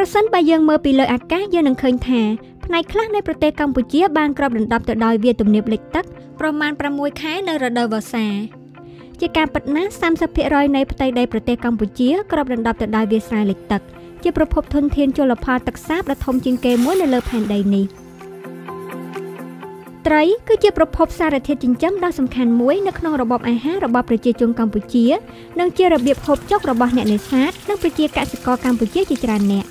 សិនបើយើងមើលពីលើអាកាសយើងនឹងឃើញថាផ្នែកខ្លះនៃប្រទេសកម្ពុជាបានគ្របដណ្ដប់ទៅដោយវាលទំនាបលិចទឹកប្រមាណ6ខែនៅរដូវវស្សាជាការពិតណាស់ 30% នៃផ្ទៃដីប្រទេសកម្ពុជាគ្របដណ្ដប់ទៅដោយវាលស្រែលិចទឹកជាប្រភពធនធានជលផលទឹកសាបដ៏ធំជាងគេមួយនៅលើផែនដីនេះត្រីគឺជាប្រភពសារធាតុចិញ្ចឹមដ៏សំខាន់មួយនៅក្នុងរបបអាហាររបស់ប្រជាជនកម្ពុជានិងជារបៀបហូបចុករបស់អ្នកនេសាទនិងប្រជាកសិករកម្ពុជាជាច្រើនអ្នក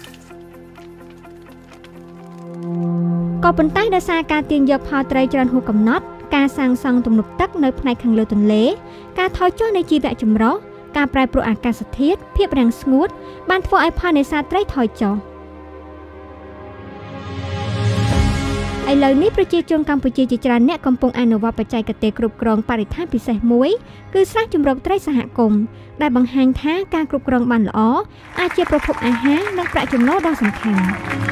ក៏ប៉ុន្តែដោយសារការទាញយកផលត្រីច្រើនហួសកំណត់ការសាងសង់ទំនប់ទឹកនៅផ្នែកខាងលើទន្លេការថយចុះនៃជីវៈចម្រុះការប្រែប្រួលអាកាសធាតុភាពរាំងស្ងួតបានធ្វើឲ្យផលនេសាទត្រីថយចុះឥឡូវនេះប្រជាជនកម្ពុជាជាច្រើនអ្នកកំពុងអនុវត្តបច្ចេកទេសគ្រប់គ្រងបរិស្ថានពិសេសមួយគឺស្រះជម្រកត្រីសហគមន៍ដែលបង្ហាញថាការគ្រប់គ្រងបានល្អអាចជាប្រភពអាហារនិងប្រាក់ចំណូលដ៏សំខាន់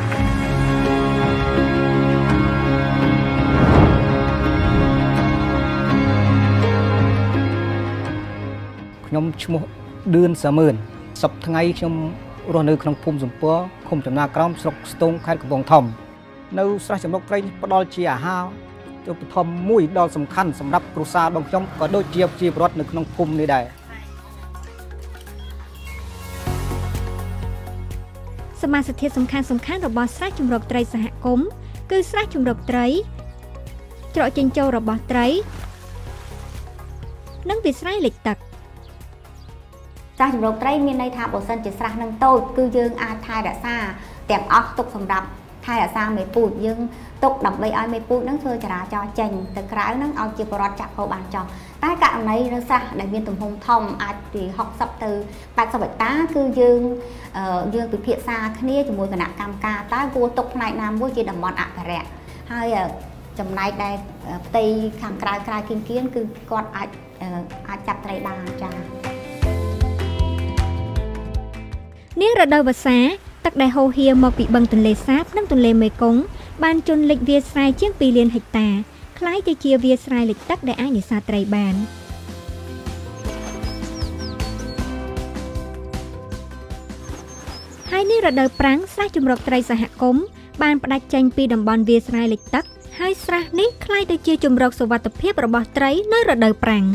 ខ្ញុំឈ្មោះឌឿនសាមឿនសប្តាហ៍ថ្ងៃខ្ញុំរស់នៅក្នុងភូមិសំពរឃុំចំណាក្រោមស្រុកស្ទងខេត្តកំពង់ធំនៅស្រះចម្រុកត្រីផ្ដល់ជាអាហារឧបត្ថម្ភមួយដ៏សំខាន់សម្រាប់គ្រួសាររបស់ខ្ញុំក៏ដូចជាប្រជាពលរដ្ឋនៅក្នុងភូមិនេះដែរសមាសធាតុសំខាន់របស់ស្រះចម្រុកត្រីសហគមន៍គឺស្រះចម្រុកត្រីច្រកចេញចូលរបស់ត្រីនិងវាលស្រែលិចទឹកស្រះចម្រុកត្រីមានន័យថាបើសិនជាស្រះនឹងតូចគឺយើងអាចថែរក្សាទាំងអស់ទុកសម្រាប់ថែរក្សាមេពូជយើងទុកដើម្បីឲ្យមេពូជនឹងធ្វើចរាចរណ៍ចេញទៅក្រៅនឹងឲ្យជាបរិវត្តចាក់ហូបបានចោះតែករណីនៅស្រះដែលមានទំហំធំអាចពី60ទៅ80ហិកតាគឺយើងពិភាក្សាគ្នាជាមួយគណៈកម្មការតើគួរទុកផ្នែកណាមួយជាតំបន់អភិរក្សហើយចំណែកដែលផ្ទៃខាងក្រៅគៀនគឺគាត់អាចចាប់ត្រីបានចា៎នារដូវវស្សាទឹកដែលហូរហៀរមកពីបឹងទន្លេសាបនិងទន្លេមេគង្គបានជន់លិចវាលស្រែជាង2លានហិកតាคล้ายទៅជាវាលស្រែលិចទឹកដែលអាចនេសាទត្រីបានហើយនេះរដូវប្រាំងស្រះចម្រុកត្រីសហគមន៍បានផ្ដាច់ចេញពីតំបន់វាលស្រែលិចទឹកហើយស្រះនេះคล้ายទៅជាជម្រកសុវត្ថិភាពរបស់ត្រីនៅរដូវប្រាំង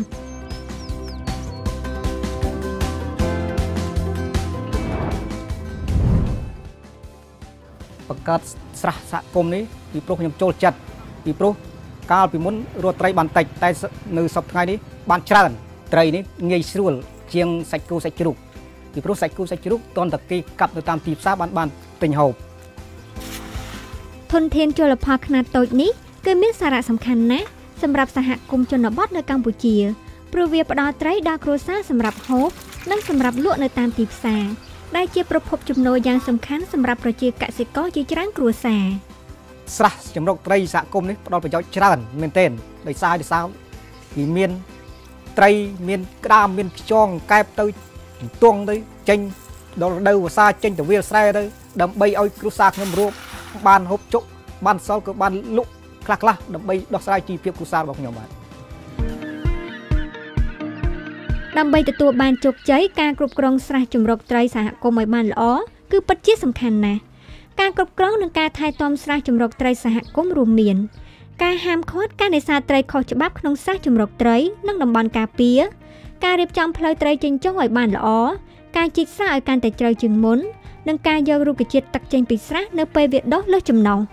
បង្កើតស្រះសហគមន៍នេះពីព្រោះខ្ញុំចូលចិត្តពីព្រោះកាលពីមុនរត់ត្រីបានតិចតែនៅសប្តាហ៍ថ្ងៃនេះបានច្រើនត្រីនេះងាយស្រួលជាងសាច់គោសាច់ជ្រូកពីព្រោះសាច់គោសាច់ជ្រូកតន់តែគេកាប់នៅតាមទីផ្សារបានទិញហូបធនធានជលផលខ្នាតតូចនេះគឺមានសារៈសំខាន់ណាស់សម្រាប់សហគមន៍ជនបទនៅកម្ពុជាព្រោះវាផ្ដល់ត្រីដល់គ្រួសារសម្រាប់ហូបនិងសម្រាប់លក់នៅតាមទីផ្សារដែលជាប្រភពចំណូលយ៉ាងសំខាន់សម្រាប់ប្រជាកសិករជាច្រើនគ្រួសារស្រះចម្រុកត្រីសហគមន៍នេះផ្ដល់ប្រយោជន៍ច្រើនមែនទែនដោយសារវាមានត្រីមានក្តាមមានខ្យងកែបទៅទង់ទៅចេញដល់រដូវវស្សាចេញទៅវាលស្រែទៅដើម្បីឲ្យគ្រួសារខ្ញុំរੂបានហូបចុកបានសល់ក៏បានលក់ខ្លះដើម្បីដោះស្រាយជីវភាពគ្រួសាររបស់ខ្ញុំបាទដើម្បីទទួលបានជោគជ័យការគ្រប់គ្រងស្រះចម្រុកត្រីសហគមន៍ឲ្យបានល្អគឺពិតជាសំខាន់ណាស់ការគ្រប់គ្រងនិងការថែទាំស្រះចម្រុកត្រីសហគមន៍រួមមានការហាមឃាត់ការនេសាទត្រីខុសច្បាប់ក្នុងស្រះចម្រុកត្រីនិងតំបន់ការពារការរៀបចំផ្លូវត្រីចេញចុះឲ្យបានល្អការជីកស្រះឲ្យកាន់តែជ្រៅជាងមុននិងការយករុក្ខជាតិទឹកចេញពីស្រះនៅពេលវាដុះលើចំណុះ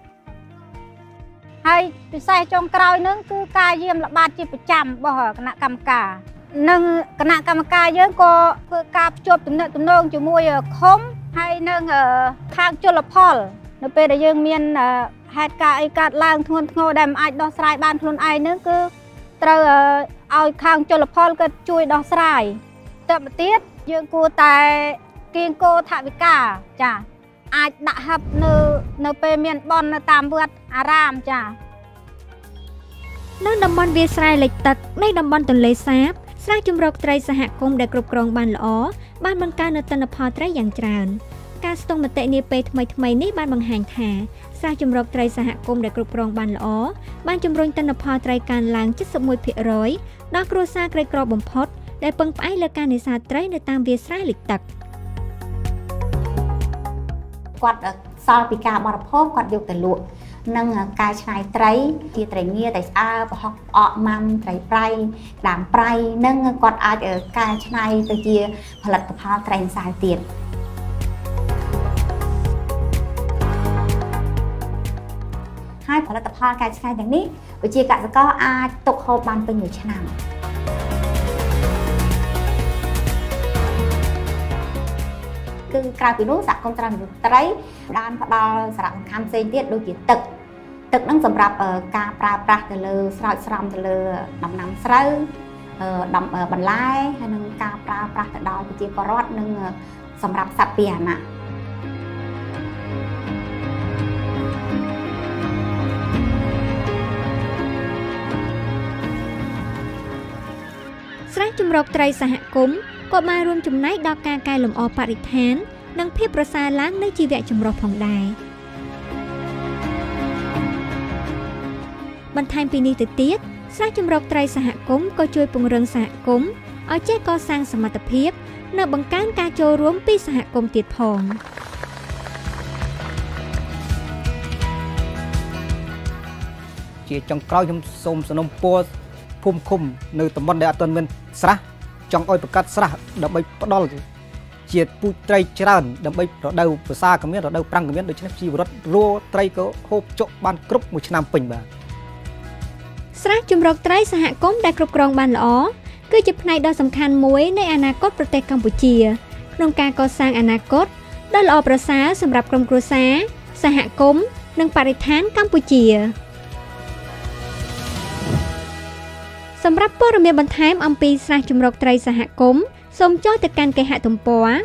ហើយពិសេសចុងក្រោយនឹងគឺការយាមល្បាតជាប្រចាំរបស់គណៈកម្មការនិងគណៈកម្មការយើងក៏ធ្វើការភ្ជាប់ទំនាក់ទំនងជាមួយឃុំហើយនឹងខាងជលផលនៅពេលដែលយើងមានហេតុការណ៍អីកើតឡើងធ្ងន់ធ្ងរដែលមិនអាចដោះស្រាយបានខ្លួនឯងនឹងគឺត្រូវឲ្យខាងជលផលគាត់ជួយដោះស្រាយទៅទៀតយើងគួរតែគៀងគោថវិកាចាអាចដាក់ហឹបនៅពេលមានបន់នៅតាមវត្តអារាមចានៅតំបន់វាលស្រែលិចទឹកនៃតំបន់ទន្លេសាបស្រះចម្រុកត្រីសហគមន៍ដែលគ្រប់គ្រងបានល្អបានបង្កើននូវទិន្នផលត្រីយ៉ាងច្រើនការស្ទង់មតិនាពេលថ្មីនេះបានបង្ហាញថាស្រះចម្រុកត្រីសហគមន៍ដែលគ្រប់គ្រងបានល្អបានជំរុញទិន្នផលត្រីកើនឡើង 71% ដល់គ្រួសារក្រីក្របំផុតដែលពឹងផ្អែកលើការនេសាទត្រីនៅតាមវាលស្រែលិចទឹកគាត់សល់ពីការបរិភោគគាត់យកទៅលក់និងការឆ្នៃត្រីជាត្រីងាត្រីស្អើរប្រហុកផ្អកម៉ាំត្រីប្រៃដើមប្រៃនិងគាត់អាចការឆ្នៃទៅជាផលិតផលត្រីម្សៅទៀតហើយផលិតផលការឆ្នៃទាំងនេះវិជាកសិករអាចទុកហូបបានពេញមួយឆ្នាំគឺក្រៅពីនោះសហគមន៍ត្រាំត្រីបានផ្ដល់សារៈសំខាន់ផ្សេងទៀតដូចជាទឹកហ្នឹងសម្រាប់ការប្រើប្រាស់ទៅលើស្រោចស្រពទៅលើដំណាំស្រូវបន្លែហើយនឹងការប្រើប្រាស់ទៅដល់ប្រជាពលរដ្ឋនិងសម្រាប់សត្វពាហនៈស្រះជំរកត្រីសហគមន៍ក៏បានរួមចំណែកដល់ការកែលម្អបរិស្ថាននិងភាពប្រសើរឡើងនៃជីវៈចម្រុះផងដែរបន្ថែមពីនេះទៅទៀតស្រះជំរកត្រីសហគមន៍ក៏ជួយពង្រឹងសហគមន៍ឲ្យចេះកសាងសមត្ថភាពនិងបង្កើនការចូលរួមពីសហគមន៍ទៀតផងជាចុងក្រោយខ្ញុំសូមសំណូមពរភូមិឃុំនៅតំបន់ដែលអត់ទាន់មានស្រះចង់ឲ្យបង្កើតស្រះដើម្បីផ្ដល់ជាពូជត្រីច្រើនដើម្បីរដូវវស្សាក៏មានរដូវប្រាំងក៏មានដូច្នេះជីវរដ្ឋរੂត្រីក៏ហូបចុកបានគ្រប់មួយឆ្នាំពេញបាទស្រះជំរកត្រីសហគមន៍ដែលគ្រប់គ្រងបានល្អគឺជាផ្នែកដ៏សំខាន់មួយនៃអនាគតប្រទេសកម្ពុជាក្នុងការកសាងអនាគតដ៏ល្អប្រសើរសម្រាប់ក្រុមគ្រួសារសហគមន៍និងបរិស្ថានកម្ពុជាសម្រាប់ព័ត៌មានបន្ថែមអំពីស្រះជំរកត្រីសហគមន៍សូមចូលទៅកាន់គេហទំព័រ